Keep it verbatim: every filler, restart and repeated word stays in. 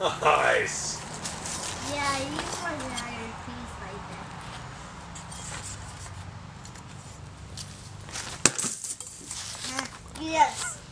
Nice. Yeah, you want to have your piece like that. Ah, yes.